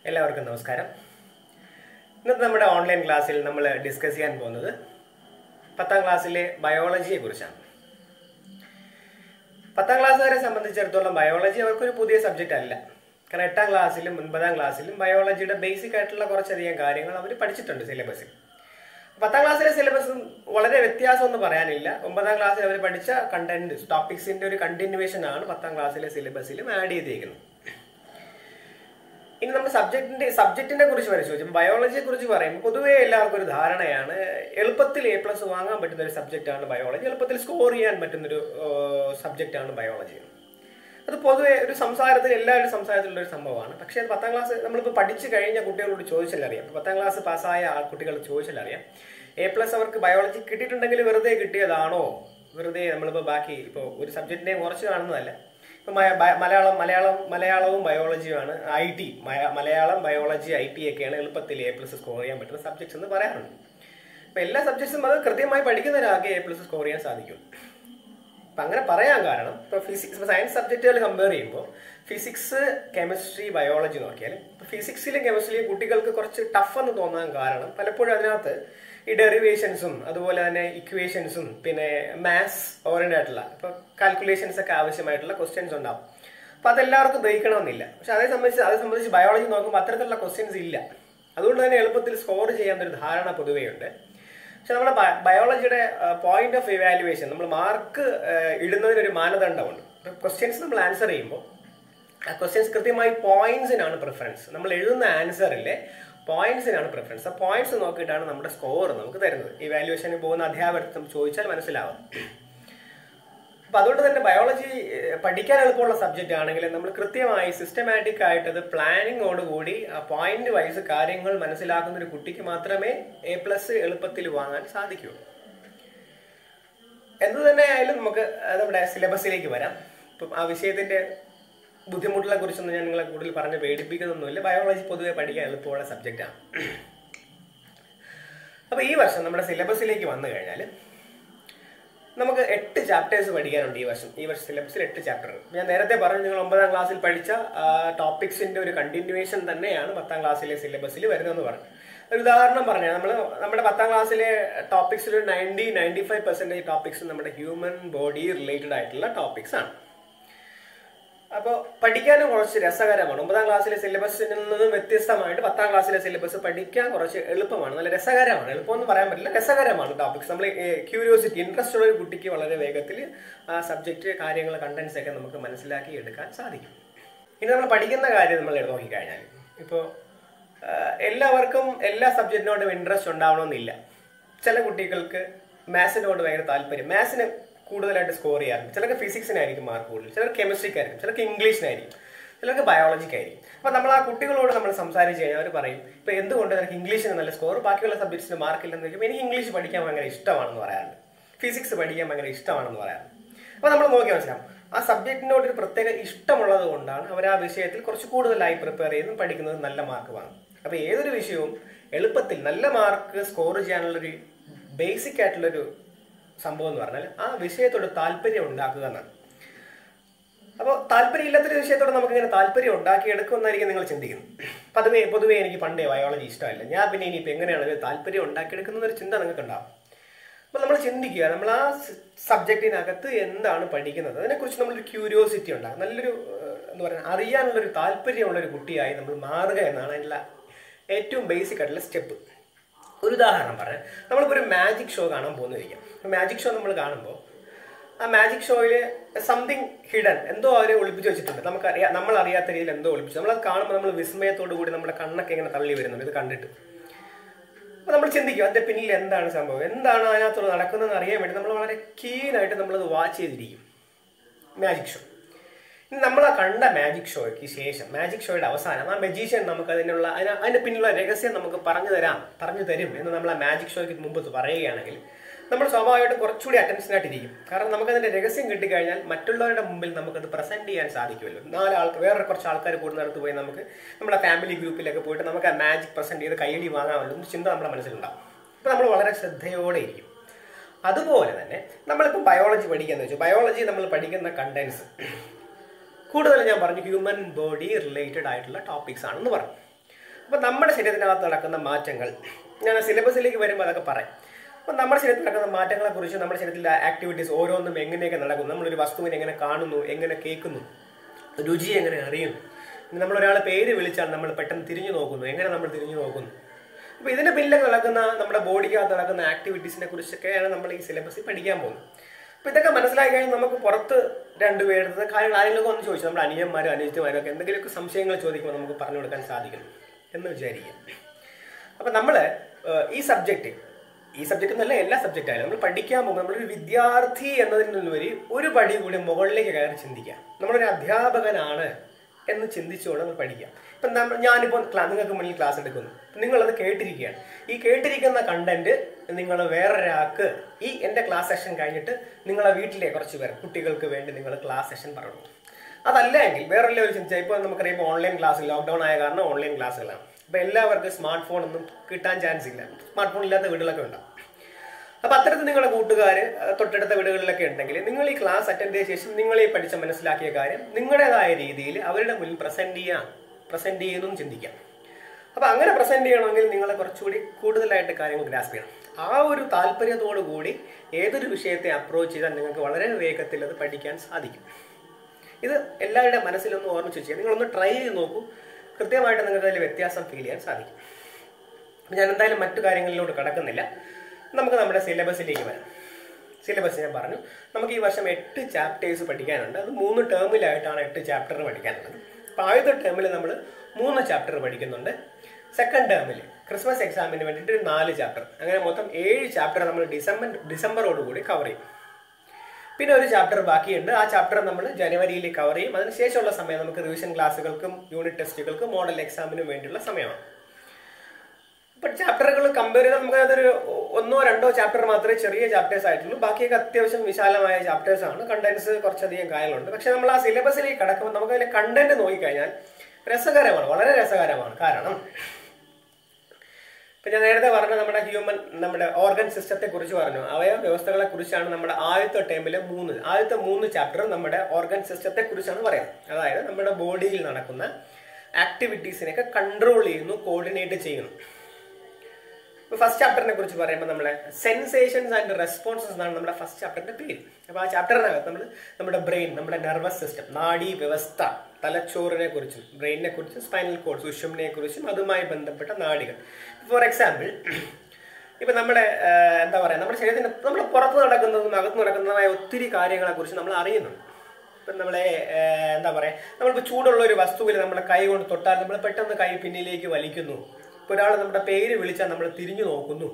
എല്ലാവർക്കും നമസ്കാരം. ഇന്നത്തെ നമ്മുടെ ഓൺലൈൻ ക്ലാസ്സിൽ നമ്മൾ ഡിസ്കസ് ചെയ്യാൻ പോകുന്നത് 10ാം ക്ലാസ്സിലെ ബയോളജിയെ കുറിച്ചാണ്. 10ാം ക്ലാസ്സുകാരെ സംബന്ധിച്ചിടത്തോളം ബയോളജി അവർക്കൊരു പുതിയ സബ്ജക്റ്റ് അല്ല. കാരണം 8ാം ക്ലാസ്സിലും 9ാം ക്ലാസ്സിലും ബയോളജിയുടെ ബേസിക് ആയിട്ടുള്ള കുറച്ചധികം കാര്യങ്ങൾ അവർ പഠിച്ചിട്ടുണ്ട് സിലബസിൽ. 10ാം ക്ലാസ്സിലെ സിലബസും വളരെ വ്യത്യാസമൊന്നും പറയാനില്ല. 9ാം ക്ലാസ്സിൽ അവർ പഠിച്ച കണ്ടന്റ് ടോപ്പിക്സിന്റെ ഒരു കണ്ടിന്യൂവേഷൻ ആണ് 10ാം ക്ലാസ്സിലെ സിലബസിലും ആഡ് ചെയ്തിരിക്കുന്നത്. ഇനി നമ്മൾ സബ്ജക്റ്റിനെ കുറിച്ച് പരിശോധിച്ചു. ബയോളജിയെ കുറിച്ച് പറയുമ്പോൾ പൊതുവേ എല്ലാവർക്കും ഒരു ധാരണയാണ് എളുപ്പത്തിൽ A+ വാങ്ങാൻ പറ്റുന്ന ഒരു സബ്ജക്റ്റാണ് ബയോളജി, എളുപ്പത്തിൽ സ്കോർ ചെയ്യാൻ പറ്റുന്നൊരു സബ്ജക്റ്റാണ് ബയോളജി. അത് പൊതുവെ ഒരു സംസാരത്തിൽ എല്ലാവരുടെ സംസാരത്തിലുള്ള ഒരു സംഭവമാണ്. പക്ഷേ 10ാം ക്ലാസ് നമ്മളിപ്പോൾ പഠിച്ചു കഴിഞ്ഞ കുട്ടികളോട് ചോദിച്ചാലറിയാം, 10ാം ക്ലാസ് പാസ്സായ കുട്ടികൾ ചോദിച്ചാലറിയാം, A+ അവർക്ക് ബയോളജി കിട്ടിയിട്ടുണ്ടെങ്കിൽ വെറുതെ കിട്ടിയതാണോ, വെറുതെ നമ്മളിപ്പോൾ ബാക്കി ഇപ്പോൾ ഒരു സബ്ജക്റ്റിനെ കുറച്ച് കാണുന്നതല്ല. ഇപ്പം മലയാളവും ബയോളജിയുമാണ് IT, മലയാളം ബയോളജി IT ഒക്കെയാണ് എളുപ്പത്തിൽ A+ സ്കോർ ചെയ്യാൻ പറ്റുന്ന സബ്ജക്ട്സ് എന്ന് പറയാറുണ്ട്. അപ്പം എല്ലാ സബ്ജക്ട്സും അത് കൃത്യമായി പഠിക്കുന്ന ഒരാൾക്ക് A+ സ്കോർ ചെയ്യാൻ സാധിക്കും. അപ്പം അങ്ങനെ പറയാൻ കാരണം ഇപ്പോൾ സയൻസ് സബ്ജക്റ്റുകൾ കമ്പയർ ചെയ്യുമ്പോൾ ഫിസിക്സ്, കെമിസ്ട്രി, ബയോളജി നോക്കിയാൽ ഇപ്പോൾ ഫിസിക്സിലും കെമിസ്ട്രിയിലും കുട്ടികൾക്ക് കുറച്ച് ടഫ് എന്ന് തോന്നാൻ കാരണം പലപ്പോഴും അതിനകത്ത് ഈ ഡെറിവേഷൻസും അതുപോലെ തന്നെ ഇക്വേഷൻസും പിന്നെ മാത്സ് ഓറിയന്റഡ് ആയിട്ടുള്ള ഇപ്പോൾ കാൽക്കുലേഷൻസ് ഒക്കെ ആവശ്യമായിട്ടുള്ള ക്വസ്റ്റ്യൻസ് ഉണ്ടാവും. അപ്പോൾ അതെല്ലാവർക്കും ദഹിക്കണമെന്നില്ല. പക്ഷെ അതേ സംബന്ധിച്ച് ബയോളജി നോക്കുമ്പോൾ അത്തരത്തിലുള്ള ക്വസ്റ്റ്യൻസ് ഇല്ല. അതുകൊണ്ട് തന്നെ എളുപ്പത്തിൽ സ്കോർ ചെയ്യാവുന്നൊരു ധാരണ പൊതുവെയുണ്ട്. പക്ഷെ നമ്മുടെ ബയോളജിയുടെ പോയിന്റ് ഓഫ് ഇവാലുവേഷൻ, നമ്മൾ മാർക്ക് ഇടുന്നതിനൊരു മാനദണ്ഡമുണ്ട്. ക്വസ്റ്റ്യൻസ് നമ്മൾ ആൻസർ ചെയ്യുമ്പോൾ ആ ക്വസ്റ്റ്യൻസ് കൃത്യമായി പോയിന്റ്സിനാണ് പ്രിഫറൻസ്. നമ്മൾ എഴുതുന്ന ആൻസറിലെ പോയിന്റ്സിനാണ് പ്രിഫറൻസ്. ആ പോയിന്റ്സ് നോക്കിയിട്ടാണ് നമ്മുടെ സ്കോർ നമുക്ക് തരുന്നത്. ഇവാലുവേഷന് പോകുന്ന അധ്യാപകർക്കും ചോദിച്ചാൽ മനസ്സിലാവും. അപ്പം അതുകൊണ്ട് തന്നെ ബയോളജി പഠിക്കാൻ എളുപ്പമുള്ള സബ്ജക്റ്റ് ആണെങ്കിൽ നമ്മൾ കൃത്യമായി സിസ്റ്റമാറ്റിക് ആയിട്ട് അത് പ്ലാനിങ്ങോടുകൂടി പോയിന്റ് വൈസ് കാര്യങ്ങൾ മനസ്സിലാക്കുന്ന ഒരു കുട്ടിക്ക് മാത്രമേ A+ എളുപ്പത്തിൽ വാങ്ങാൻ സാധിക്കുകയുള്ളൂ. എന്തു തന്നെ ആയാലും നമുക്ക് നമ്മുടെ സിലബസിലേക്ക് വരാം. ഇപ്പം ആ വിഷയത്തിന്റെ ബുദ്ധിമുട്ടുകളെ കുറിച്ചൊന്നും ഞാൻ നിങ്ങളെ കൂടുതൽ പറഞ്ഞ് പേടിപ്പിക്കുന്നൊന്നുമില്ല. ബയോളജി പൊതുവെ പഠിക്കാൻ എളുപ്പമുള്ള സബ്ജക്റ്റാണ്. അപ്പോൾ ഈ വർഷം നമ്മുടെ സിലബസിലേക്ക് വന്നു കഴിഞ്ഞാൽ നമുക്ക് 8 ചാപ്റ്റേഴ്സ് പഠിക്കാനുണ്ട് ഈ വർഷം. സിലബസിൽ 8 ചാപ്റ്റർ. ഞാൻ നേരത്തെ പറഞ്ഞു, നിങ്ങൾ 9ാം ക്ലാസ്സിൽ പഠിച്ച ടോപ്പിക്സിന്റെ ഒരു കണ്ടിന്യൂവേഷൻ തന്നെയാണ് 10ാം ക്ലാസ്സിലെ സിലബസിൽ വരുന്നതെന്ന് പറഞ്ഞു. ഒരു ഉദാഹരണം പറഞ്ഞാൽ നമ്മുടെ 10ാം ക്ലാസ്സിലെ ടോപ്പിക്സിൽ 95% ടോപ്പിക്സ് നമ്മുടെ ഹ്യൂമൻ ബോഡി റിലേറ്റഡ് ആയിട്ടുള്ള ടോപ്പിക്സ് ആണ്. അപ്പോൾ പഠിക്കാനും കുറച്ച് രസകരമാണ്. 9ാം ക്ലാസ്സിലെ സിലബസിൽ നിന്നും വ്യത്യസ്തമായിട്ട് 10ാം ക്ലാസ്സിലെ സിലബസ് പഠിക്കാൻ കുറച്ച് എളുപ്പമാണ്, നല്ല രസകരമാണ്. എളുപ്പമൊന്നും പറയാൻ പറ്റില്ല, രസകരമാണ് ടോപ്പിക്സ്. നമ്മൾ ക്യൂരിയോസിറ്റി, ഇൻട്രസ്റ്റ് ഉള്ള ഒരു കുട്ടിക്ക് വളരെ വേഗത്തിൽ ആ സബ്ജക്റ്റ് കാര്യങ്ങൾ കണ്ടന്റ്സ് ഒക്കെ നമുക്ക് മനസ്സിലാക്കി എടുക്കാൻ സാധിക്കും. ഇനി നമ്മൾ പഠിക്കുന്ന കാര്യം നമ്മൾ നോക്കിക്കഴിഞ്ഞാൽ ഇപ്പോൾ എല്ലാവർക്കും എല്ലാ സബ്ജക്റ്റിനോടും ഇൻട്രസ്റ്റ് ഉണ്ടാവണമെന്നില്ല. ചില കുട്ടികൾക്ക് മാത്സിനോട് ഭയങ്കര താല്പര്യം, മാത്സിന് കൂടുതലായിട്ട് സ്കോർ ചെയ്യാറുണ്ട്. ചിലർക്ക് ഫിസിക്സിനായിരിക്കും മാർക്ക് കൂടുതൽ, ചിലർക്ക് കെമിസ്ട്രിക്കായിരിക്കും, ചിലർക്ക് ഇംഗ്ലീഷിനായിരിക്കും, ചിലർക്ക് ബയോളജിക്കായിരിക്കും. അപ്പോൾ നമ്മൾ ആ കുട്ടികളോട് നമ്മൾ സംസാരിച്ച് കഴിഞ്ഞാൽ അവർ പറയും, ഇപ്പോൾ എന്തുകൊണ്ട് എനിക്ക് ഇംഗ്ലീഷിന് നല്ല സ്കോർ, ബാക്കിയുള്ള സബ്ജക്ട്സിന് മാർക്കില്ലെന്ന് ചോദിക്കുമ്പോൾ എനിക്ക് ഇംഗ്ലീഷ് പഠിക്കാൻ ഭയങ്കര ഇഷ്ടമാണെന്ന് പറയാറുണ്ട്, ഫിസിക്സ് പഠിക്കാൻ ഭയങ്കര ഇഷ്ടമാണെന്ന് പറയാറുണ്ട്. അപ്പോൾ നമ്മൾ നോക്കി മനസ്സിലാവും ആ സബ്ജക്റ്റിനോട് ഒരു പ്രത്യേക ഇഷ്ടമുള്ളത് കൊണ്ടാണ് അവർ ആ വിഷയത്തിൽ കുറച്ച് കൂടുതലായി പ്രിപ്പയർ ചെയ്യുന്നതും പഠിക്കുന്നത്, നല്ല മാർക്ക് വാങ്ങും. അപ്പോൾ ഏതൊരു വിഷയവും എളുപ്പത്തിൽ നല്ല മാർക്ക് സ്കോർ ചെയ്യാനുള്ളൊരു ബേസിക് ആയിട്ടുള്ളൊരു സംഭവം എന്ന് പറഞ്ഞാൽ ആ വിഷയത്തോട് താല്പര്യം ഉണ്ടാക്കുക എന്നാണ്. അപ്പോൾ താല്പര്യം ഇല്ലാത്തൊരു വിഷയത്തോട് നമുക്ക് ഇങ്ങനെ താല്പര്യം ഉണ്ടാക്കിയെടുക്കുമെന്നായിരിക്കും നിങ്ങൾ ചിന്തിക്കുന്നത്. പൊതുവേ എനിക്ക് പണ്ടേ ബയോളജി ഇഷ്ടമല്ല, ഞാൻ പിന്നെ ഇനിയിപ്പോൾ എങ്ങനെയാണ് താല്പര്യം ഉണ്ടാക്കിയെടുക്കുന്നൊരു ചിന്ത നിങ്ങൾക്ക് ഉണ്ടാകും. അപ്പോൾ നമ്മൾ ചിന്തിക്കുക, നമ്മൾ ആ സബ്ജക്റ്റിനകത്ത് എന്താണ് പഠിക്കുന്നത് അതിനെക്കുറിച്ച് നമ്മളൊരു ക്യൂരിയോസിറ്റി ഉണ്ടാകും, നല്ലൊരു എന്താ പറയുക അറിയാനുള്ളൊരു താല്പര്യമുള്ളൊരു കുട്ടിയായി നമ്മൾ മാറുക എന്നാണ് അതിനുള്ള ഏറ്റവും ബേസിക് ആയിട്ടുള്ള സ്റ്റെപ്പ്. ഒരു ഉദാഹരണം പറയാം, നമ്മളിപ്പോൾ ഒരു മാജിക് ഷോ കാണാൻ പോകുന്നിരിക്കാം. മാജിക് ഷോ നമ്മൾ കാണുമ്പോൾ ആ മാജിക് ഷോയിൽ സംതിങ് ഹിഡൻ, എന്തോ അവരെ ഒളിപ്പിച്ച് വെച്ചിട്ടുണ്ട്, നമ്മൾ അറിയാത്ത രീതിയിൽ എന്തോ ഒളിപ്പിച്ചു. നമ്മളത് കാണുമ്പോൾ നമ്മൾ വിസ്മയത്തോടു കൂടി നമ്മുടെ കണ്ണൊക്കെ ഇങ്ങനെ തള്ളി വരുന്നുണ്ട് ഇത് കണ്ടിട്ട്. അപ്പോൾ നമ്മൾ ചിന്തിക്കും അതിൻ്റെ പിന്നിൽ എന്താണ് സംഭവം, എന്താണ് അതിനകത്തോട് നടക്കുന്നതെന്ന് അറിയാൻ വേണ്ടി നമ്മൾ വളരെ കീനായിട്ട് നമ്മളത് വാച്ച് ചെയ്തിരിക്കും മാജിക് ഷോ. ഇനി നമ്മൾ ആ കണ്ട മാജിക് ഷോയ്ക്ക് ശേഷം, മാജിക് ഷോയുടെ അവസാനം ആ മജീഷ്യൻ നമുക്ക് അതിൻ്റെ പിന്നിലുള്ള രഹസ്യം നമുക്ക് പറഞ്ഞു തരും എന്ന് നമ്മൾ ആ മാജിക് ഷോയ്ക്ക് മുമ്പ് പറയുകയാണെങ്കിൽ നമ്മൾ സ്വാഭാവികമായിട്ടും കുറച്ചുകൂടി അറ്റൻഷനായിട്ടിരിക്കും. കാരണം നമുക്കതിൻ്റെ രഹസ്യം കിട്ടിക്കഴിഞ്ഞാൽ മറ്റുള്ളവരുടെ മുമ്പിൽ നമുക്കത് പ്രസന്റ് ചെയ്യാൻ സാധിക്കുമല്ലോ. വേറെ കുറച്ച് ആൾക്കാർ കൂടുന്നിടത്ത് പോയി നമുക്ക് നമ്മുടെ ഫാമിലി ഗ്രൂപ്പിലൊക്കെ പോയിട്ട് നമുക്ക് ആ മാജിക് പ്രസന്റ് ചെയ്ത് കൈയടി വാങ്ങാമല്ലോ എന്ന് ചിന്ത നമ്മുടെ മനസ്സിലുണ്ടാകും. അപ്പോൾ നമ്മൾ വളരെ ശ്രദ്ധയോടെ ഇരിക്കും. അതുപോലെ തന്നെ നമ്മളിപ്പോൾ ബയോളജി പഠിക്കാന്ന് വെച്ചാൽ ബയോളജി നമ്മൾ പഠിക്കുന്ന കണ്ടന്റ്സ് കൂടുതൽ ഞാൻ പറഞ്ഞു ഹ്യൂമൻ ബോഡി റിലേറ്റഡ് ആയിട്ടുള്ള ടോപ്പിക്സ് ആണെന്ന് പറഞ്ഞു. അപ്പോൾ നമ്മുടെ ശരീരത്തിനകത്ത് നടക്കുന്ന മാറ്റങ്ങൾ, ഞാൻ സിലബസിലേക്ക് വരുമ്പോൾ അതൊക്കെ പറയാം. അപ്പോൾ നമ്മുടെ ശരീരത്തിൽ നടക്കുന്ന മാറ്റങ്ങളെക്കുറിച്ച്, നമ്മുടെ ശരീരത്തിലെ ആക്ടിവിറ്റീസ് ഓരോന്നും എങ്ങനെയൊക്കെ നടക്കും, നമ്മളൊരു വസ്തുവിനെ എങ്ങനെ കാണുന്നു, എങ്ങനെ കേൾക്കുന്നു, രുചി എങ്ങനെ അറിയുന്നു, നമ്മളൊരാളെ പേര് വിളിച്ചാൽ നമ്മൾ പെട്ടെന്ന് തിരിഞ്ഞു നോക്കുന്നു, എങ്ങനെ നമ്മൾ തിരിഞ്ഞു നോക്കുന്നു. അപ്പോൾ ഇതിന് പിന്നിലൊക്കെ നടക്കുന്ന നമ്മുടെ ബോഡിക്കകത്ത് നടക്കുന്ന ആക്ടിവിറ്റീസിനെ കുറിച്ചൊക്കെയാണ് നമ്മൾ ഈ സിലബസിൽ പഠിക്കാൻ പോകുന്നത്. അപ്പോൾ ഇതൊക്കെ മനസ്സിലാക്കി കഴിഞ്ഞാൽ നമുക്ക് പുറത്ത് രണ്ടുപേരുടെ കാര്യങ്ങൾ ആരെങ്കിലും ഒന്ന് ചോദിച്ചു, നമ്മുടെ അനിയന്മാരും അനുജന്മാരും ഒക്കെ എന്തെങ്കിലുമൊക്കെ സംശയങ്ങൾ ചോദിക്കുമ്പോൾ നമുക്ക് പറഞ്ഞു കൊടുക്കാൻ സാധിക്കും എന്ന് വിചാരിക്കാം. അപ്പം നമ്മൾ ഈ സബ്ജക്റ്റ് എന്നല്ല, എല്ലാ സബ്ജക്റ്റ് ആയാലും നമ്മൾ പഠിക്കാൻ പോകുമ്പോൾ നമ്മളൊരു വിദ്യാർത്ഥി എന്നതിനുപരി ഒരു പടി കൂടി മുകളിലേക്ക് കയറി ചിന്തിക്കാം. നമ്മളൊരു അധ്യാപകനാണ് എന്ന് ചിന്തിച്ചുകൊണ്ട് നമ്മൾ പഠിക്കാം. ഇപ്പം ഞാനിപ്പോൾ നിങ്ങൾക്ക് മുന്നിൽ ക്ലാസ് എടുക്കുന്നു, നിങ്ങളത് കേട്ടിരിക്കുകയാണ്. ഈ കേട്ടിരിക്കുന്ന കണ്ടന്റ് നിങ്ങൾ വേറൊരാൾക്ക് ഈ എൻ്റെ ക്ലാസ് സെഷൻ കഴിഞ്ഞിട്ട് നിങ്ങളെ വീട്ടിലെ കുറച്ച് പേർ കുട്ടികൾക്ക് വേണ്ടി നിങ്ങൾ ക്ലാസ് സെഷൻ പറഞ്ഞു. അതല്ല എങ്കിൽ വേറെ ഒരു ചിന്തിച്ചാൽ, ഇപ്പോൾ നമുക്കറിയാം ഓൺലൈൻ ക്ലാസ്, ലോക്ക്ഡൗൺ ആയ കാരണം ഓൺലൈൻ ക്ലാസ്സുകളാണ്. അപ്പോൾ എല്ലാവർക്കും സ്മാർട്ട് ഫോൺ ഒന്നും കിട്ടാൻ ചാൻസ് ഇല്ല, സ്മാർട്ട് ഫോൺ ഇല്ലാത്ത വീടുകളൊക്കെ ഉണ്ടാവും. അപ്പോൾ അത്തരത്തിൽ നിങ്ങളുടെ കൂട്ടുകാർ തൊട്ടടുത്ത വീടുകളിലൊക്കെ ഉണ്ടെങ്കിൽ നിങ്ങൾ ഈ ക്ലാസ് അറ്റൻഡ് ചെയ്ത ശേഷം നിങ്ങൾ ഈ പഠിച്ച മനസ്സിലാക്കിയ കാര്യം നിങ്ങളുടേതായ രീതിയിൽ അവരുടെ മുന്നിൽ പ്രസന്റ് ചെയ്യുന്നു ചിന്തിക്കാം. അപ്പോൾ അങ്ങനെ പ്രസന്റ് ചെയ്യണമെങ്കിൽ നിങ്ങൾ കുറച്ചുകൂടി കൂടുതലായിട്ട് കാര്യങ്ങൾ ഗ്രാസ്പ് ചെയ്യണം. ആ ഒരു താല്പര്യത്തോടു കൂടി ഏതൊരു വിഷയത്തെ അപ്രോച്ച് ചെയ്താൽ നിങ്ങൾക്ക് വളരെ വേഗത്തിൽ അത് പഠിക്കാൻ സാധിക്കും. ഇത് എല്ലാവരുടെ മനസ്സിലൊന്ന് ഓർമ്മിച്ച് വെച്ചാൽ നിങ്ങളൊന്ന് ട്രൈ ചെയ്ത് നോക്കൂ, കൃത്യമായിട്ട് നിങ്ങൾക്ക് അതിൽ വ്യത്യാസം ഫീൽ ചെയ്യാൻ സാധിക്കും. ഞാൻ എന്തായാലും മറ്റു കാര്യങ്ങളിലോട്ട് കടക്കുന്നില്ല, നമുക്ക് നമ്മുടെ സിലബസിലേക്ക് വരാം. സിലബസ് ഞാൻ പറഞ്ഞു, നമുക്ക് ഈ വർഷം 8 ചാപ്റ്റേഴ്സ് പഠിക്കാനുണ്ട്. അത് 3 ടേമിലായിട്ടാണ് 8 ചാപ്റ്റർ പഠിക്കാനുള്ളത്. അപ്പോൾ ആദ്യത്തെ ടേമിൽ നമ്മൾ 3 ചാപ്റ്റർ പഠിക്കുന്നുണ്ട്. സെക്കൻഡ് ടേമിൽ ക്രിസ്മസ് എക്സാമിന് വേണ്ടിയിട്ട് 4 ചാപ്റ്റർ, അങ്ങനെ മൊത്തം 7 ചാപ്റ്റർ നമ്മൾ ഡിസംബറോടുകൂടി കവർ ചെയ്യും. പിന്നെ ഒരു ചാപ്റ്റർ ബാക്കിയുണ്ട്, ആ ചാപ്റ്റർ നമ്മൾ ജനുവരിയിൽ കവർ ചെയ്യും. അതിനുശേഷമുള്ള സമയം നമുക്ക് റിവിഷൻ ക്ലാസ്സുകൾക്കും യൂണിറ്റ് ടെസ്റ്റുകൾക്കും മോഡൽ എക്സാമിനും വേണ്ടിയുള്ള സമയമാണ്. ഇപ്പോൾ ചാപ്റ്ററുകൾ കമ്പയർ ചെയ്താൽ നമുക്ക് അതൊരു 1-2 ചാപ്റ്റർ മാത്രമേ ചെറിയ ചാപ്റ്റേഴ്സ് ആയിട്ടുള്ളൂ, ബാക്കിയൊക്കെ അത്യാവശ്യം വിശാലമായ ചാപ്റ്റേഴ്സ് ആണ്. കണ്ടന്റ്സ് കുറച്ചധികം കാര്യങ്ങളുണ്ട്. പക്ഷെ നമ്മൾ ആ സിലബസിലേക്ക് കടക്കുമ്പോൾ നമുക്ക് അതിലെ കണ്ടന്റ് നോക്കിക്കഴിഞ്ഞാൽ രസകരമാണ്, വളരെ രസകരമാണ്. കാരണം ഇപ്പം ഞാൻ നേരത്തെ പറഞ്ഞ നമ്മുടെ ഓർഗൻ സിസ്റ്റത്തെ കുറിച്ച് പറഞ്ഞു, അവയവ വ്യവസ്ഥകളെ കുറിച്ചാണ് നമ്മുടെ ആദ്യത്തെ 3 ചാപ്റ്റർ നമ്മുടെ ഓർഗൻ സിസ്റ്റത്തെ കുറിച്ചാണ് പറയുന്നത്. അതായത് നമ്മുടെ ബോഡിയിൽ നടക്കുന്ന ആക്ടിവിറ്റീസിനെയൊക്കെ കൺട്രോൾ ചെയ്യുന്നു, കോർഡിനേറ്റ് ചെയ്യുന്നു. ഫസ്റ്റ് ചാപ്റ്ററിനെ കുറിച്ച് പറയുമ്പോൾ നമ്മളെ സെൻസേഷൻസ് ആൻഡ് റെസ്പോൺസസ് എന്നാണ് നമ്മുടെ ഫസ്റ്റ് ചാപ്റ്ററിന്റെ പേര്. അപ്പോൾ ആ ചാപ്റ്ററിനകത്ത് നമ്മൾ നമ്മുടെ ബ്രെയിൻ, നമ്മുടെ നെർവസ് സിസ്റ്റം, നാഡീ വ്യവസ്ഥ, തലച്ചോറിനെ കുറിച്ചും ബ്രെയിനിനെ കുറിച്ചും സ്പൈനൽ കോഡ്, സുഷുമ്നയെ കുറിച്ചും അതുമായി ബന്ധപ്പെട്ട നാഡികൾ. ഫോർ എക്സാമ്പിൾ, ഇപ്പം നമ്മുടെ എന്താ പറയുക, നമ്മുടെ ശരീരത്തിന് നമ്മൾ പുറത്ത് നടക്കുന്നതും അകത്ത് നടക്കുന്നതുമായ ഒത്തിരി കാര്യങ്ങളെ കുറിച്ച് നമ്മൾ അറിയുന്നുണ്ട്. ഇപ്പം നമ്മളെ എന്താ പറയുക, നമ്മളിപ്പോൾ ചൂടുള്ള ഒരു വസ്തുവിൽ നമ്മുടെ കൈ കൊണ്ട് തൊട്ടാൽ നമ്മൾ പെട്ടെന്ന് കൈ പിന്നിലേക്ക് വലിക്കുന്നു. ഇപ്പോൾ ഒരാൾ നമ്മുടെ പേര് വിളിച്ചാൽ നമ്മൾ തിരിഞ്ഞു നോക്കുന്നു.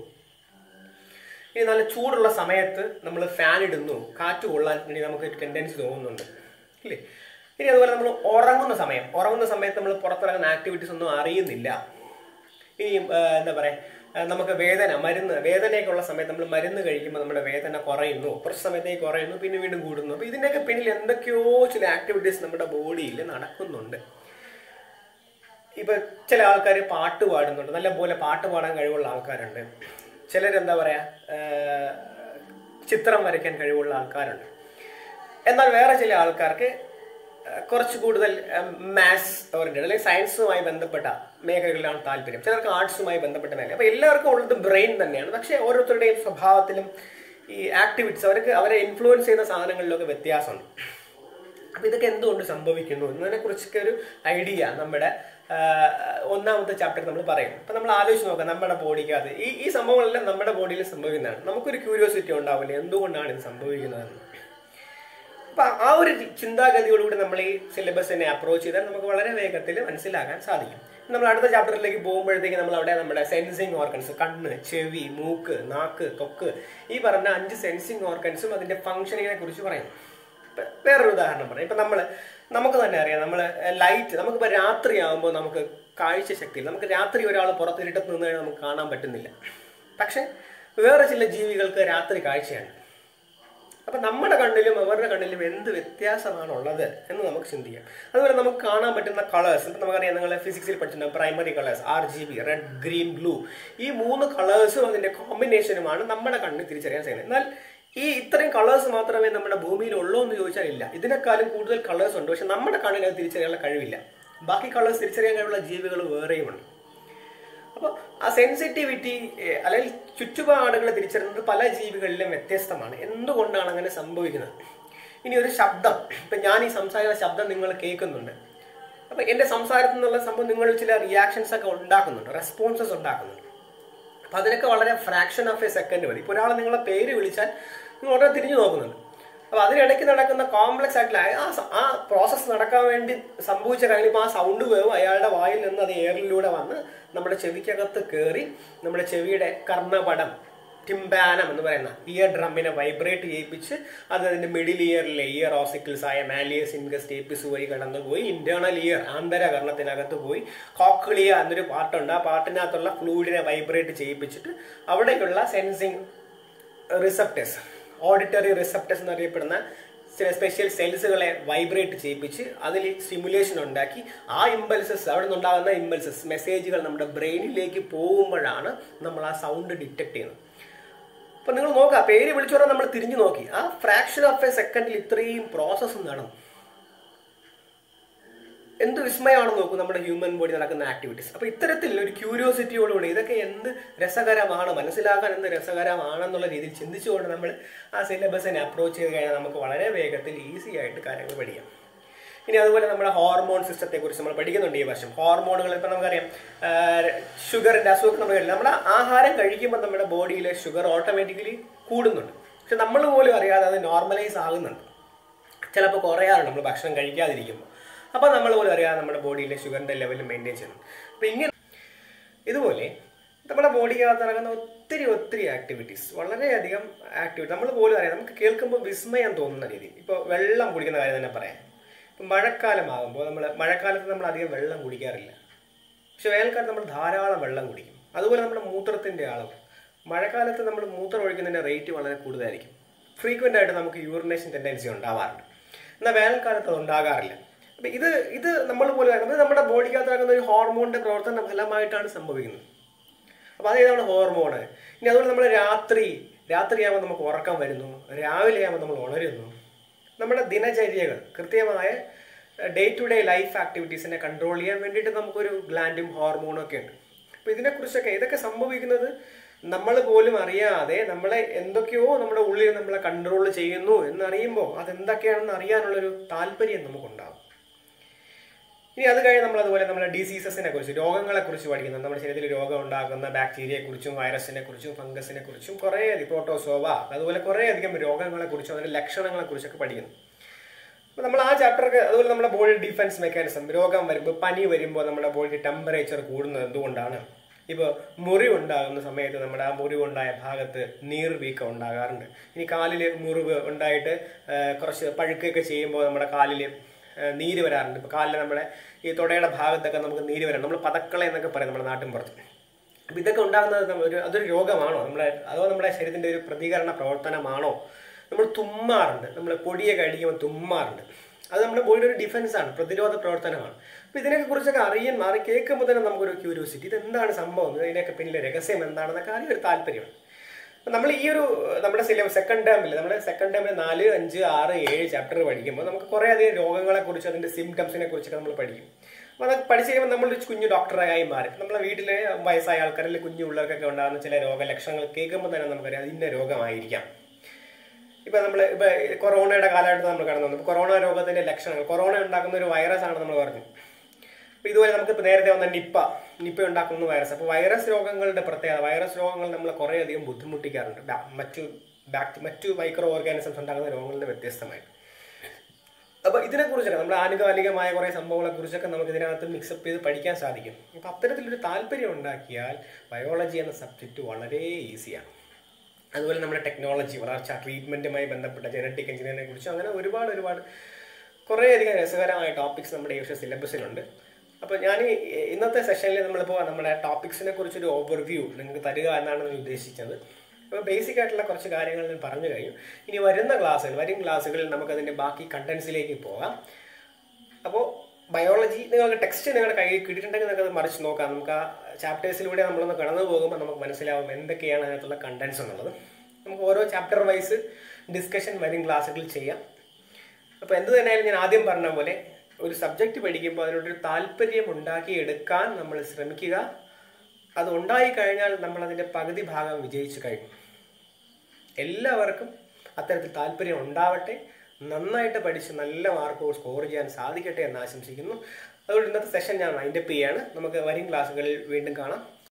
ഇനി നല്ല ചൂടുള്ള സമയത്ത് നമ്മൾ ഫാൻ ഇടുന്നു, കാറ്റ് കൊള്ളാൻ വേണ്ടി നമുക്ക് ടെൻഡൻസി തോന്നുന്നുണ്ട് ഇല്ലേ. ഇനി അതുപോലെ നമ്മൾ ഉറങ്ങുന്ന സമയത്ത് നമ്മൾ പുറത്തിറങ്ങുന്ന ആക്ടിവിറ്റീസ് ഒന്നും അറിയുന്നില്ല. ഇനി എന്താ പറയുക, നമുക്ക് വേദനയൊക്കെ ഉള്ള സമയത്ത് നമ്മൾ മരുന്ന് കഴിക്കുമ്പോൾ നമ്മുടെ വേദന കുറയുന്നു, കുറച്ച് സമയത്തേക്ക് കുറയുന്നു, പിന്നെ വീണ്ടും കൂടുന്നു. അപ്പോൾ ഇതിൻ്റെയൊക്കെ പിന്നിൽ എന്തൊക്കെയോ ചില ആക്ടിവിറ്റീസ് നമ്മുടെ ബോഡിയിൽ നടക്കുന്നുണ്ട്. ഇപ്പം ചില ആൾക്കാർ പാട്ട് പാടുന്നുണ്ട്, നല്ലപോലെ പാട്ട് പാടാൻ കഴിവുള്ള ആൾക്കാരുണ്ട്. ചിലരെന്താ പറയുക, ചിത്രം വരയ്ക്കാൻ കഴിവുള്ള ആൾക്കാരുണ്ട്. എന്നാൽ വേറെ ചില ആൾക്കാർക്ക് കുറച്ച് കൂടുതൽ മാത്സ് ഓറിയന്റഡ് അല്ലെങ്കിൽ സയൻസുമായി ബന്ധപ്പെട്ട മേഖലകളിലാണ് താല്പര്യം. ചിലർക്ക് ആർട്സുമായി ബന്ധപ്പെട്ട മേഖല. അപ്പോൾ എല്ലാവർക്കും ഉള്ളത് ബ്രെയിൻ തന്നെയാണ്. പക്ഷേ ഓരോരുത്തരുടെയും സ്വഭാവത്തിലും ഈ ആക്ടിവിറ്റീസ് അവരെ ഇൻഫ്ലുവൻസ് ചെയ്യുന്ന സാധനങ്ങളിലൊക്കെ വ്യത്യാസമുണ്ട്. അപ്പോൾ ഇതൊക്കെ എന്തുകൊണ്ട് സംഭവിക്കുന്നു എന്നതിനെക്കുറിച്ചൊക്കെ ഒരു ഐഡിയ നമ്മുടെ ഒന്നാമത്തെ ചാപ്റ്റർ നമ്മൾ പറയും. അപ്പം നമ്മൾ ആലോചിച്ച് നോക്കാം, നമ്മുടെ ബോഡിക്കകത്ത് ഈ സംഭവങ്ങളെല്ലാം നമ്മുടെ ബോഡിയിൽ സംഭവിക്കുന്നതാണ്. നമുക്കൊരു ക്യൂരിയോസിറ്റി ഉണ്ടാവില്ല, എന്തുകൊണ്ടാണ് ഇത് സംഭവിക്കുന്നതെന്ന്. അപ്പം ആ ഒരു ചിന്താഗതിയോടുകൂടി നമ്മൾ ഈ സിലബസിനെ അപ്രോച്ച് ചെയ്താൽ നമുക്ക് വളരെ വേഗത്തിൽ മനസ്സിലാക്കാൻ സാധിക്കും. നമ്മൾ അടുത്ത ചാപ്റ്ററിലേക്ക് പോകുമ്പോഴത്തേക്ക് നമ്മൾ അവിടെ നമ്മുടെ സെൻസിങ് ഓർഗൻസ്, കണ്ണ്, ചെവി, മൂക്ക്, നാക്ക്, ത്വക്ക്, ഈ പറഞ്ഞ 5 സെൻസിങ് ഓർഗൻസും അതിൻ്റെ ഫംഗ്ഷനിങ്ങിനെ കുറിച്ച് പറയും. വേറൊരു ഉദാഹരണം പറയാം. ഇപ്പം നമുക്ക് തന്നെ അറിയാം, നമുക്കിപ്പോൾ രാത്രിയാകുമ്പോൾ നമുക്ക് കാഴ്ച ശക്തി, നമുക്ക് രാത്രി ഒരാൾ പുറത്തിരിട്ടത്ത് നിന്ന് കഴിഞ്ഞാൽ നമുക്ക് കാണാൻ പറ്റുന്നില്ല. പക്ഷെ വേറെ ചില ജീവികൾക്ക് രാത്രി കാഴ്ചയാണ്. അപ്പം നമ്മുടെ കണ്ണിലും അവരുടെ കണ്ണിലും എന്ത് വ്യത്യാസമാണുള്ളത് എന്ന് നമുക്ക് ചിന്തിക്കാം. അതുപോലെ നമുക്ക് കാണാൻ പറ്റുന്ന കളേഴ്സ്, ഇപ്പം നമുക്കറിയാം, നിങ്ങൾ ഫിസിക്സിൽ പഠിച്ചിട്ടുണ്ട് primary colours, RGB, red, green, blue. ഈ 3 കളേഴ്സും അതിൻ്റെ കോമ്പിനേഷനുമാണ് നമ്മുടെ കണ്ണിൽ തിരിച്ചറിയാൻ ചെയ്യുന്നത്. എന്നാൽ ഈ ഇത്രയും കളേഴ്സ് മാത്രമേ നമ്മുടെ ഭൂമിയിൽ ഉള്ളൂ എന്ന് ചോദിച്ചാൽ ഇല്ല, ഇതിനേക്കാളും കൂടുതൽ കളേഴ്സ് ഉണ്ട്. പക്ഷെ നമ്മുടെ കണ്ണിന് അത് തിരിച്ചറിയാനുള്ള കഴിവില്ല. ബാക്കി കളേഴ്സ് തിരിച്ചറിയാൻ കഴിവുള്ള ജീവികൾ വേറെയുമുണ്ട്. അപ്പോൾ ആ സെൻസിറ്റിവിറ്റി അല്ലെങ്കിൽ ചുറ്റുപാടുകളെ തിരിച്ചറിയുന്നത് പല ജീവികളിലും വ്യത്യസ്തമാണ്. എന്തുകൊണ്ടാണ് അങ്ങനെ സംഭവിക്കുന്നത്? ഇനി ഒരു ശബ്ദം, ഇപ്പം ഞാൻ ഈ സംസാരിക്കുന്ന ശബ്ദം നിങ്ങൾ കേൾക്കുന്നുണ്ട്. അപ്പം എൻ്റെ സംസാരത്തിൽ നിന്നുള്ള സംഭവം നിങ്ങൾ ചില റിയാക്ഷൻസ് ഒക്കെ ഉണ്ടാക്കുന്നുണ്ട്, റെസ്പോൺസസ് ഉണ്ടാക്കുന്നുണ്ട്. അപ്പം അതിനൊക്കെ വളരെ ഫ്രാക്ഷൻ ഓഫ് എ സെക്കൻഡ് മതി. ഇപ്പോൾ ഒരാൾ നിങ്ങളെ പേര് വിളിച്ചാൽ നിങ്ങൾ ഉടനെ തിരിഞ്ഞു നോക്കുന്നുണ്ട്. അപ്പോൾ അതിനിടയ്ക്ക് നടക്കുന്ന കോംപ്ലക്സ് ആയിട്ടുള്ള ആ പ്രോസസ്സ് നടക്കാൻ വേണ്ടി സംഭവിച്ച കാര്യം, ഇപ്പോൾ ആ സൗണ്ട് വേവ് അയാളുടെ വായിൽ നിന്ന് അത് എയറിലൂടെ വന്ന് നമ്മുടെ ചെവിക്കകത്ത് കയറി നമ്മുടെ ചെവിയുടെ കർണപടം, ടിംബാനം എന്ന് പറയുന്ന ഇയർ ഡ്രമ്മിനെ വൈബ്രേറ്റ് ചെയ്യിപ്പിച്ച് അത് അതിൻ്റെ മിഡിൽ ഇയറിലെ ഇയർ ഓസിക്കിൾസ് ആയ മാലിയസ് ഇൻഗസ് ടേപ്പിസ് വഴി കടന്നുപോയി ഇന്റേണൽ ഇയർ ആന്തരകർണത്തിനകത്ത് പോയി കോക്ലിയ എന്നൊരു പാർട്ടുണ്ട്. ആ പാർട്ടിനകത്തുള്ള ഫ്ലൂയിഡിനെ വൈബ്രേറ്റ് ചെയ്യിപ്പിച്ചിട്ട് അവിടേക്കുള്ള സെൻസിങ് റിസപ്റ്റേഴ്സ്, ഓഡിറ്ററി റിസപ്റ്റേഴ്സ് എന്നറിയപ്പെടുന്ന ചില സ്പെഷ്യൽ സെൽസുകളെ വൈബ്രേറ്റ് ചെയ്യിപ്പിച്ച് അതിൽ സ്റ്റിമുലേഷൻ ഉണ്ടാക്കി ആ ഇമ്പൾസസ്, അവിടെ നിന്നുണ്ടാകുന്ന ഇമ്പൾസസ് മെസ്സേജുകൾ നമ്മുടെ ബ്രെയിനിലേക്ക് പോകുമ്പോഴാണ് നമ്മൾ ആ സൗണ്ട് ഡിറ്റക്ട് ചെയ്യുന്നത്. അപ്പം നിങ്ങൾ നോക്കുക, പേര് വിളിച്ചു പറഞ്ഞാൽ നമ്മൾ തിരിഞ്ഞു നോക്കി, ആ ഫ്രാക്ഷൻ ഓഫ് എ സെക്കൻഡിൽ ഇത്രയും പ്രോസസ്സ് നടന്നു. എന്ത് വിസ്മയമാണെന്ന് നോക്കൂ നമ്മുടെ ഹ്യൂമൻ ബോഡി നടക്കുന്ന ആക്ടിവിറ്റീസ്. അപ്പോൾ ഇത്തരത്തിൽ ഒരു ക്യൂരിയോസിറ്റിയോടുകൂടി ഇതൊക്കെ എന്ത് രസകരമാണ്, മനസ്സിലാക്കാൻ എന്ത് രസകരമാണെന്നുള്ള രീതിയിൽ ചിന്തിച്ചുകൊണ്ട് നമ്മൾ ആ സിലബസിനെ അപ്രോച്ച് ചെയ്ത് കഴിഞ്ഞാൽ നമുക്ക് വളരെ വേഗത്തിൽ ഈസി ആയിട്ട് കാര്യങ്ങൾ പഠിക്കാം. ഇനി അതുപോലെ നമ്മുടെ ഹോർമോൺ സിസ്റ്റത്തെക്കുറിച്ച് നമ്മൾ പഠിക്കുന്നുണ്ട് ഈ വർഷം. ഹോർമോണുകൾ ഇപ്പം നമുക്കറിയാം, ഷുഗറിൻ്റെ അസുഖം നമ്മൾ നമ്മുടെ ആഹാരം കഴിക്കുമ്പോൾ നമ്മുടെ ബോഡിയിലെ ഷുഗർ ഓട്ടോമാറ്റിക്കലി കൂടുന്നുണ്ട്. പക്ഷെ നമ്മൾ പോലും അറിയാതെ അത് നോർമലൈസ് ആകുന്നുണ്ട്. ചിലപ്പോൾ കുറയാറുണ്ട് നമ്മൾ ഭക്ഷണം കഴിക്കാതിരിക്കുമ്പോൾ. അപ്പോൾ നമ്മൾ പോലും അറിയാതെ നമ്മുടെ ബോഡിയിലെ ഷുഗറിൻ്റെ ലെവൽ മെയിൻറ്റെയിൻ ചെയ്യുന്നുണ്ട്. അപ്പോൾ ഇങ്ങനെ ഇതുപോലെ നമ്മുടെ ബോഡിക്കകത്ത് നടക്കുന്ന ഒത്തിരി ആക്ടിവിറ്റീസ്, വളരെയധികം ആക്ടിവിറ്റി നമ്മൾ പോലും അറിയാം. നമുക്ക് കേൾക്കുമ്പോൾ വിസ്മയം തോന്നുന്ന രീതിയിൽ. ഇപ്പോൾ വെള്ളം കുടിക്കുന്ന കാര്യം തന്നെ പറയാം. ഇപ്പം മഴക്കാലമാകുമ്പോൾ മഴക്കാലത്ത് നമ്മൾ അധികം വെള്ളം കുടിക്കാറില്ല, പക്ഷെ വേനൽക്കാലത്ത് നമ്മൾ ധാരാളം വെള്ളം കുടിക്കും. അതുപോലെ നമ്മുടെ മൂത്രത്തിൻ്റെ അളവ്, മഴക്കാലത്ത് നമ്മൾ മൂത്രം ഒഴിക്കുന്നതിൻ്റെ റേറ്റ് വളരെ കൂടുതലായിരിക്കും. ഫ്രീക്വൻ്റ് ആയിട്ട് നമുക്ക് യൂറിനേഷൻ ടെൻഡൻസി ഉണ്ടാവാറുണ്ട്. എന്നാൽ വേനൽക്കാലത്ത് അത് ഉണ്ടാകാറില്ല. അപ്പം ഇത് നമ്മൾ പോലും നമ്മുടെ ബോഡിക്കകത്ത് നടക്കുന്ന ഒരു ഹോർമോണിൻ്റെ പ്രവർത്തന ഫലമായിട്ടാണ് സംഭവിക്കുന്നത്. അപ്പോൾ അതേതാണ് ഹോർമോണ്. ഇനി അതുപോലെ നമ്മൾ രാത്രിയാകുമ്പോൾ നമുക്ക് ഉറക്കം വരുന്നു, രാവിലെ ആകുമ്പോൾ നമ്മൾ ഉണരുന്നു. നമ്മുടെ ദിനചര്യകൾ, കൃത്യമായ ഡേ ടു ഡേ ലൈഫ് ആക്ടിവിറ്റീസിനെ കൺട്രോൾ ചെയ്യാൻ വേണ്ടിയിട്ട് നമുക്കൊരു ഗ്ലാൻഡും ഹോർമോണും ഒക്കെ ഉണ്ട്. അപ്പോൾ ഇതൊക്കെ സംഭവിക്കുന്നത് നമ്മൾ പോലും അറിയാതെ നമ്മളെ എന്തൊക്കെയോ നമ്മുടെ ഉള്ളിൽ നമ്മളെ കൺട്രോൾ ചെയ്യുന്നു എന്നറിയുമ്പോൾ അതെന്തൊക്കെയാണെന്ന് അറിയാനുള്ളൊരു താല്പര്യം നമുക്കുണ്ടാകും. ഇനി അത് കഴിഞ്ഞ് അതുപോലെ നമ്മുടെ ഡിസീസസിനെ കുറിച്ച്, രോഗങ്ങളെക്കുറിച്ച് പഠിക്കുന്നത്. നമ്മുടെ ശരീരത്തിൽ രോഗം ഉണ്ടാക്കുന്ന ബാക്ടീരിയയെക്കുറിച്ചും വൈറസിനെ കുറിച്ചും ഫംഗസിനെ കുറിച്ചും കുറേയധികം, പ്രോട്ടോസോവ, അതുപോലെ കുറേയധികം രോഗങ്ങളെക്കുറിച്ചും അതിൻ്റെ ലക്ഷണങ്ങളെക്കുറിച്ചൊക്കെ പഠിക്കുന്നു. അപ്പോൾ നമ്മൾ ആ ചാപ്റ്ററൊക്കെ, അതുപോലെ നമ്മുടെ ബോഡി ഡിഫൻസ് മെക്കാനിസം, രോഗം വരുമ്പോൾ, പനി വരുമ്പോൾ നമ്മുടെ ബോഡി ടെമ്പറേച്ചർ കൂടുന്നത് എന്തുകൊണ്ടാണ്, ഇപ്പോൾ മുറിവുണ്ടാകുന്ന സമയത്ത് നമ്മുടെ ആ മുറിവുണ്ടായ ഭാഗത്ത് നീർവീക്കം ഉണ്ടാകാറുണ്ട്. ഇനി കാലിൽ മുറിവ് ഉണ്ടായിട്ട് കുറച്ച് പഴുക്കൊക്കെ ചെയ്യുമ്പോൾ നമ്മുടെ കാലിൽ നീര് വരാറുണ്ട്. ഇപ്പോൾ കാലിൽ നമ്മുടെ ഈ തുടയുടെ ഭാഗത്തൊക്കെ നമുക്ക് നീര് വരാം. നമ്മൾ പതക്കള എന്നൊക്കെ പറയും നമ്മുടെ നാട്ടിൻ പുറത്ത്. അപ്പോൾ ഇതൊക്കെ ഉണ്ടാകുന്നത് അതൊരു രോഗമാണോ, അതോ നമ്മുടെ ശരീരത്തിൻ്റെ ഒരു പ്രതികരണ പ്രവർത്തനമാണോ? നമ്മൾ തുമ്മാറുണ്ട്, നമ്മൾ പൊടിയൊക്കെ അടിക്കുമ്പോൾ തുമ്മാറുണ്ട്. അത് നമ്മുടെ ബോഡിയുടെ ഒരു ഡിഫൻസാണ്, പ്രതിരോധ പ്രവർത്തനമാണ്. അപ്പോൾ ഇതിനെയൊക്കെ കുറിച്ചൊക്കെ കേൾക്കുമ്പോൾ തന്നെ നമുക്കൊരു ക്യൂരിയോസിറ്റി, ഇതെന്താണ് സംഭവം, ഇതിനൊക്കെ പിന്നിലെ രഹസ്യം എന്താണെന്നൊക്കെ അറിയാൻ ഒരു താല്പര്യമാണ്. അപ്പം നമ്മൾ ഈ ഒരു നമ്മുടെ സിലബസ് സെക്കൻഡ് ടേമിൽ 4, 5, 6, 7 ചാപ്റ്റർ പഠിക്കുമ്പോൾ നമുക്ക് കുറേയധികം രോഗങ്ങളെക്കുറിച്ച്, അതിൻ്റെ സിംറ്റംസിനെ കുറിച്ചൊക്കെ നമ്മൾ പഠിക്കും. അപ്പോൾ അത് പഠിച്ച് കഴിയുമ്പോൾ നമ്മളൊരു കുഞ്ഞു ഡോക്ടറായി മാറി. നമ്മളെ വീട്ടിലെ വയസ്സായ ആൾക്കാരിൽ കുഞ്ഞു പിള്ളേർക്കൊക്കെ ഉണ്ടാകുന്ന ചില രോഗലക്ഷണങ്ങൾ കേൾക്കുമ്പോൾ തന്നെ നമുക്കറിയാം അതിൻ്റെ രോഗമായിരിക്കാം. ഇപ്പോൾ കൊറോണയുടെ കാലഘട്ടത്തിൽ നമ്മൾ കടന്നു വന്നു. കൊറോണ രോഗത്തിൻ്റെ ലക്ഷണങ്ങൾ, കൊറോണ ഉണ്ടാക്കുന്ന ഒരു വൈറസ് ആണ് നമ്മൾ പറഞ്ഞു. അപ്പോൾ ഇതുപോലെ നമുക്കിപ്പോൾ നേരത്തെ വന്ന നിപ്പ ഉണ്ടാക്കുന്ന വൈറസ്. അപ്പോൾ വൈറസ് രോഗങ്ങളുടെ പ്രത്യേകത, വൈറസ് രോഗങ്ങൾ നമ്മളെ കുറേയധികം ബുദ്ധിമുട്ടിക്കാറുണ്ട് മറ്റു മൈക്രോ ഓർഗാനിസംസ് ഉണ്ടാകുന്ന രോഗങ്ങളുടെ വ്യത്യസ്തമായിട്ട്. അപ്പോൾ ഇതിനെക്കുറിച്ചൊക്കെ നമ്മുടെ ആനുകാലികമായ കുറേ സംഭവങ്ങളെക്കുറിച്ചൊക്കെ നമുക്ക് ഇതിനകത്ത് മിക്സപ്പ് ചെയ്ത് പഠിക്കാൻ സാധിക്കും. അപ്പോൾ അത്തരത്തിലൊരു താല്പര്യം ഉണ്ടാക്കിയാൽ ബയോളജി എന്ന സബ്ജക്റ്റ് വളരെ ഈസിയാണ്. അതുപോലെ നമ്മുടെ ടെക്നോളജി വളർച്ച, ട്രീറ്റ്മെൻറ്റുമായി ബന്ധപ്പെട്ട ജനറ്റിക് എഞ്ചിനീയറിനെ കുറിച്ചും അങ്ങനെ ഒരുപാട് കുറേയധികം രസകരമായ ടോപ്പിക്സ് നമ്മുടെ ഈ വർഷം സിലബസിലുണ്ട്. അപ്പോൾ ഞാൻ ഇന്നത്തെ സെഷനിൽ നമ്മളിപ്പോൾ നമ്മുടെ ടോപ്പിക്സിനെ കുറിച്ചൊരു ഓവർവ്യൂ നിങ്ങൾക്ക് തരിക എന്നാണ് ഞാൻ ഉദ്ദേശിച്ചത്. അപ്പോൾ ബേസിക് ആയിട്ടുള്ള കുറച്ച് കാര്യങ്ങൾ ഞാൻ പറഞ്ഞു കഴിഞ്ഞു. ഇനി വരും ക്ലാസ്സുകളിൽ നമുക്കതിൻ്റെ ബാക്കി കണ്ടൻസിലേക്ക് പോകാം. അപ്പോൾ ബയോളജി നിങ്ങൾക്ക് ടെക്സ്റ്റ് നിങ്ങളുടെ കയ്യിൽ കിട്ടിയിട്ടുണ്ടെങ്കിൽ നിങ്ങൾക്കത് മറിച്ച് നോക്കാം. നമുക്ക് ആ ചാപ്റ്റേഴ്സിലൂടെ നമ്മളൊന്ന് കടന്നു പോകുമ്പോൾ നമുക്ക് മനസ്സിലാവും എന്തൊക്കെയാണ് അതിനകത്തുള്ള കണ്ടൻസ് എന്നുള്ളത്. നമുക്ക് ഓരോ ചാപ്റ്റർ വൈസ് ഡിസ്കഷൻ വരും ക്ലാസ്സുകളിൽ ചെയ്യാം. അപ്പോൾ എന്ത് തന്നെയായാലും ഞാൻ ആദ്യം പറഞ്ഞ പോലെ ഒരു സബ്ജക്റ്റ് പഠിക്കുമ്പോൾ അതിനോടൊരു താല്പര്യം ഉണ്ടാക്കിയെടുക്കാൻ നമ്മൾ ശ്രമിക്കുക. അത് ഉണ്ടായിക്കഴിഞ്ഞാൽ നമ്മളതിൻ്റെ പകുതി ഭാഗം വിജയിച്ചു കഴിഞ്ഞു. എല്ലാവർക്കും അത്തരത്തിൽ താല്പര്യം ഉണ്ടാവട്ടെ, നന്നായിട്ട് പഠിച്ച് നല്ല മാർക്ക് സ്കോർ ചെയ്യാൻ സാധിക്കട്ടെ എന്ന് ആശംസിക്കുന്നു. അതുകൊണ്ട് ഇന്നത്തെ സെഷൻ ഞാൻ വൈൻഡപ്പ് ചെയ്യാണ്. നമുക്ക് വരും ക്ലാസ്സുകളിൽ വീണ്ടും കാണാം.